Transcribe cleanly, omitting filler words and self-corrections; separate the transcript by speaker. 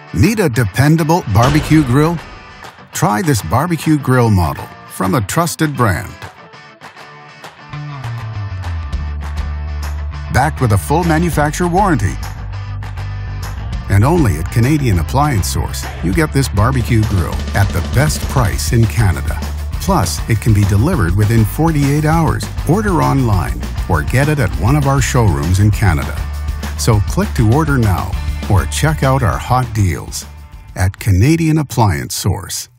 Speaker 1: Need a dependable barbecue grill? Try this barbecue grill model from a trusted brand. Backed with a full manufacturer warranty. And only at Canadian Appliance Source, you get this barbecue grill at the best price in Canada. Plus, it can be delivered within 48 hours. Order online or get it at one of our showrooms in Canada. So click to order now or check out our hot deals at Canadian Appliance Source.